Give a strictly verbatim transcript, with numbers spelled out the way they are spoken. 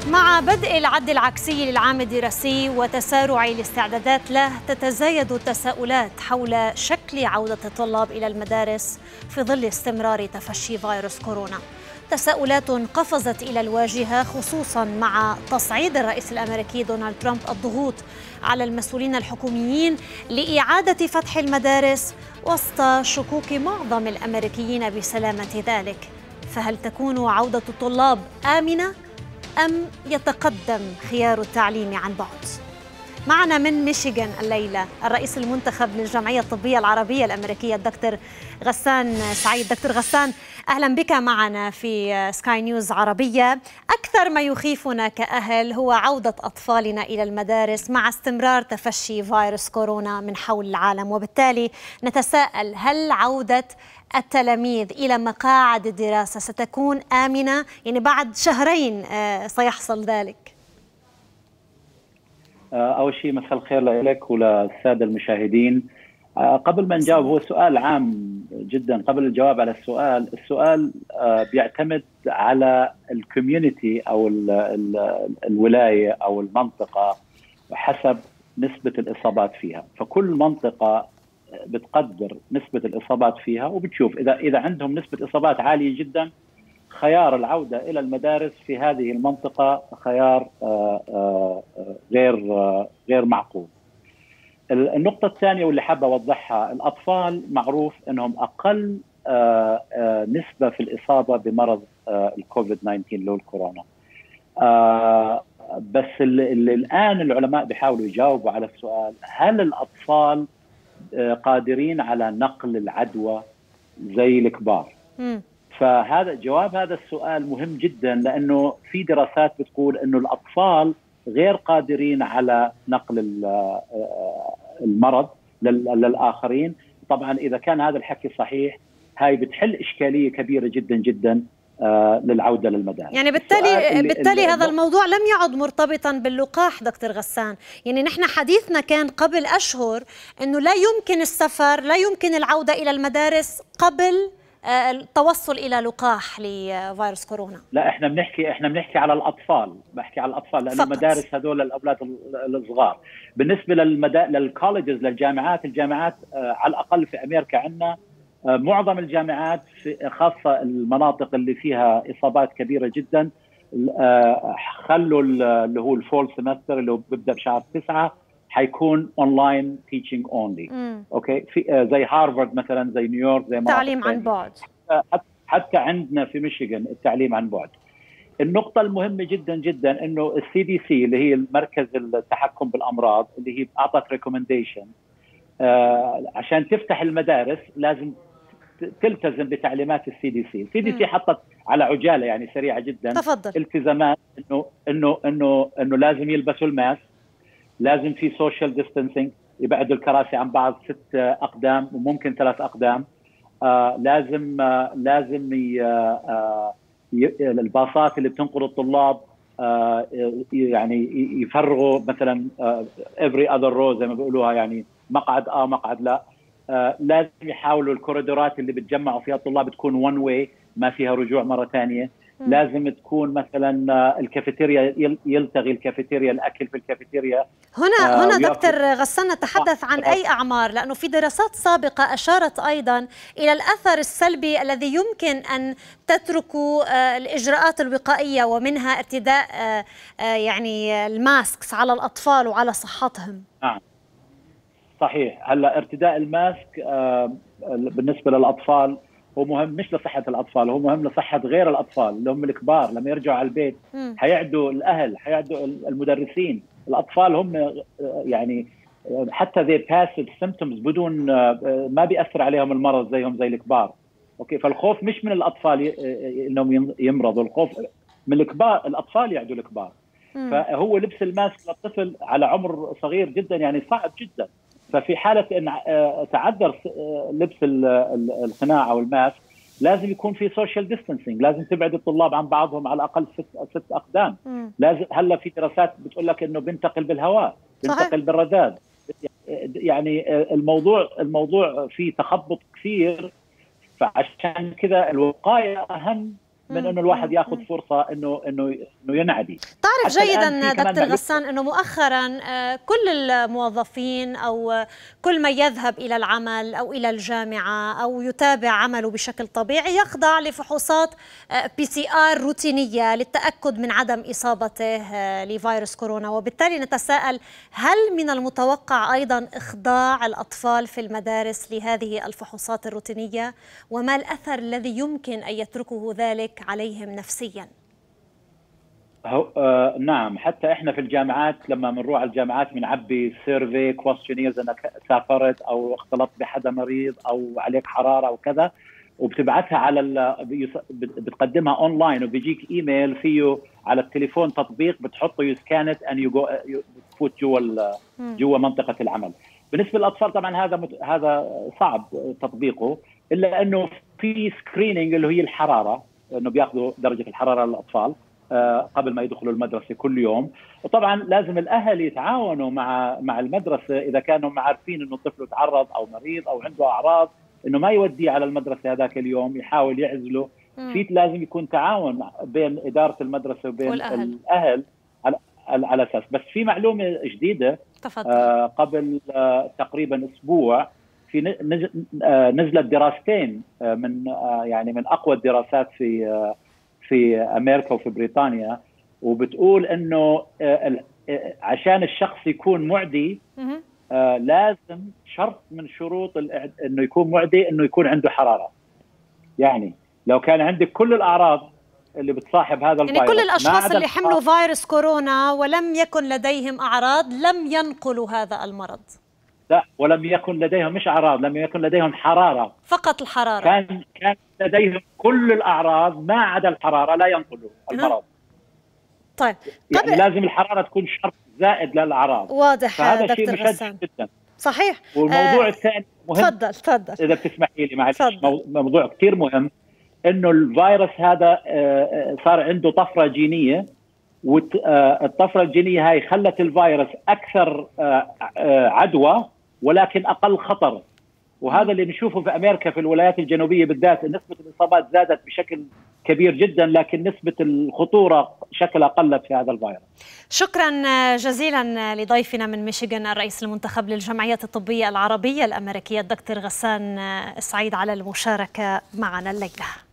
مع بدء العد العكسي للعام الدراسي وتسارع الاستعدادات له، تتزايد التساؤلات حول شكل عودة الطلاب إلى المدارس في ظل استمرار تفشي فيروس كورونا. تساؤلات قفزت إلى الواجهة خصوصا مع تصعيد الرئيس الأمريكي دونالد ترامب الضغوط على المسؤولين الحكوميين لإعادة فتح المدارس وسط شكوك معظم الأمريكيين بسلامة ذلك. فهل تكون عودة الطلاب آمنة أم يتقدم خيار التعليم عن بعد؟ معنا من ميشيغان الليلة الرئيس المنتخب للجمعية الطبية العربية الأمريكية الدكتور غسان سعيد. دكتور غسان، أهلا بك معنا في سكاي نيوز عربية. أكثر ما يخيفنا كأهل هو عودة أطفالنا إلى المدارس مع استمرار تفشي فيروس كورونا من حول العالم، وبالتالي نتساءل هل عودة التلاميذ إلى مقاعد الدراسة ستكون آمنة؟ يعني بعد شهرين سيحصل ذلك. أول شيء مساء الخير لك وللسادة المشاهدين. قبل ما نجاوب، هو سؤال عام جدا. قبل الجواب على السؤال، السؤال بيعتمد على الكوميونتي أو الولاية أو المنطقة حسب نسبة الإصابات فيها. فكل منطقة بتقدر نسبة الإصابات فيها وبتشوف إذا إذا عندهم نسبة إصابات عالية جدا، خيار العودة إلى المدارس في هذه المنطقة خيار غير غير معقول. النقطة الثانية واللي حابة أوضحها، الأطفال معروف أنهم أقل نسبة في الإصابة بمرض الكوفيد تسعة عشر اللي هو الكورونا. بس اللي الآن العلماء بيحاولوا يجاوبوا على السؤال، هل الأطفال قادرين على نقل العدوى زي الكبار؟ م. فهذا جواب هذا السؤال مهم جدا، لأنه في دراسات بتقول أنه الأطفال غير قادرين على نقل المرض للآخرين. طبعا إذا كان هذا الحكي صحيح، هاي بتحل إشكالية كبيرة جدا جدا للعودة للمدارس. يعني بالتالي بالتالي هذا الموضوع لم يعد مرتبطا باللقاح دكتور غسان. يعني نحن حديثنا كان قبل أشهر أنه لا يمكن السفر، لا يمكن العودة إلى المدارس قبل التوصل الى لقاح لفيروس كورونا. لا، احنا بنحكي احنا بنحكي على الاطفال، بحكي على الاطفال لانه المدارس هذول الاولاد الصغار. بالنسبه للمدا... للكوليجز للجامعات، الجامعات آه على الاقل في امريكا عندنا آه معظم الجامعات في خاصه المناطق اللي فيها اصابات كبيره جدا آه خلوا اللي هو الفول سمستر اللي هو بيبدا بشهر تسعة حيكون اونلاين تيتشنج اونلي. اوكي، في آه زي هارفارد مثلا، زي نيويورك، زي تعليم عن بعد. حتى عندنا في ميشيغان التعليم عن بعد. النقطة المهمة جدا جدا انه السي دي سي اللي هي المركز التحكم بالامراض اللي هي اعطت ريكومنديشن آه عشان تفتح المدارس لازم تلتزم بتعليمات السي دي سي. السي دي سي حطت على عجالة يعني سريعة جدا تفضل. التزامات انه انه انه انه لازم يلبسوا الماسك، لازم في سوشيال ديستانسينج، يبعدوا الكراسي عن بعض ست اقدام وممكن ثلاث اقدام. آه لازم آه لازم ي آه الباصات اللي بتنقل الطلاب آه يعني يفرغوا مثلا آه every other row زي ما بيقولوها، يعني مقعد اه مقعد لا. آه لازم يحاولوا الكوريدورات اللي بتجمعوا فيها الطلاب تكون one way، ما فيها رجوع مرة ثانية. لازم تكون مثلا الكافيتيريا يلتغي الكافيتيريا، الاكل في الكافيتيريا. هنا آه هنا دكتور غسان نتحدث عن اي اعمار؟ لانه في دراسات سابقه اشارت ايضا الى الاثر السلبي الذي يمكن ان تتركوا آه الاجراءات الوقائيه، ومنها ارتداء آه آه يعني الماسكس على الاطفال وعلى صحتهم. نعم صحيح. هلا ارتداء الماسك آه بالنسبه للاطفال هو مهم، مش لصحة الأطفال، هو مهم لصحة غير الأطفال اللي هم الكبار. لما يرجعوا على البيت حيعدوا الأهل، حيعدوا المدرسين. الأطفال هم يعني حتى ذي passive symptoms بدون ما بيأثر عليهم المرض زيهم زي الكبار. أوكي، فالخوف مش من الأطفال إنهم يمرضوا، الخوف من الكبار، الأطفال يعدوا الكبار. فهو لبس الماسك للطفل على عمر صغير جدا يعني صعب جدا. ففي حالة أن تعذر لبس القناع أو الماسك لازم يكون في سوشيال ديستانسينج، لازم تبعد الطلاب عن بعضهم على الأقل ست, ست أقدام. لازم هلا في دراسات بتقول لك إنه بنتقل بالهواء، بنتقل بالرذاذ. يعني الموضوع الموضوع فيه تخبط كثير، فعشان كذا الوقاية أهم من انه الواحد ياخذ فرصه انه انه انه ينعدي. تعرف جيدا دكتور غسان انه مؤخرا كل الموظفين او كل من يذهب الى العمل او الى الجامعه او يتابع عمله بشكل طبيعي يخضع لفحوصات بي سي ار روتينيه للتاكد من عدم اصابته لفيروس كورونا، وبالتالي نتساءل هل من المتوقع ايضا اخضاع الاطفال في المدارس لهذه الفحوصات الروتينيه، وما الاثر الذي يمكن ان يتركه ذلك عليهم نفسيا؟ هو آه نعم، حتى احنا في الجامعات لما بنروح على الجامعات بنعبي سيرفي كويستشنيرز انك سافرت او اختلطت بحدا مريض او عليك حراره او كذا، وبتبعتها على بتقدمها اونلاين وبيجيك ايميل فيه على التليفون تطبيق بتحطه يو سكانت ان يو بتفوت جوا جوا منطقه العمل. بالنسبه للاطفال طبعا هذا مت... هذا صعب تطبيقه، الا انه في سكريننج اللي هي الحراره، انه بياخذوا درجه الحراره للاطفال قبل ما يدخلوا المدرسه كل يوم. وطبعا لازم الاهل يتعاونوا مع مع المدرسه اذا كانوا عارفين انه الطفل تعرض او مريض او عنده اعراض، انه ما يوديه على المدرسه هذاك اليوم، يحاول يعزله. في لازم يكون تعاون بين اداره المدرسه وبين والأهل. الاهل على على اساس. بس في معلومه جديده آه قبل آه تقريبا اسبوع في نزلت دراستين آه من آه يعني من اقوى الدراسات في آه في امريكا وفي بريطانيا، وبتقول انه آه عشان الشخص يكون معدي آه لازم شرط من شروط انه يكون معدي انه يكون عنده حراره. يعني لو كان عندك كل الاعراض اللي بتصاحب هذا الفيروس، يعني كل الاشخاص اللي حملوا فيروس كورونا ولم يكن لديهم اعراض لم ينقلوا هذا المرض. لا، ولم يكن لديهم مش اعراض، لم يكن لديهم حراره فقط. الحراره كان كان لديهم كل الاعراض ما عدا الحراره، لا ينقلوا المرض. طيب يعني لازم الحراره تكون شرط زائد للاعراض. واضح. هذا شيء مشجع جدا. صحيح. والموضوع آه الثاني مهم، تفضل تفضل اذا بتسمحي لي، معلش موضوع كثير مهم، انه الفيروس هذا صار عنده طفره جينيه، والطفره الجينيه هاي خلت الفيروس اكثر عدوى ولكن اقل خطر. وهذا اللي بنشوفه في امريكا في الولايات الجنوبيه بالذات، نسبه الاصابات زادت بشكل كبير جدا لكن نسبه الخطوره شكلها قلت في هذا الفيروس. شكرا جزيلا لضيفنا من ميشيغان الرئيس المنتخب للجمعيه الطبيه العربيه الامريكيه الدكتور غسان سعيد على المشاركه معنا الليله.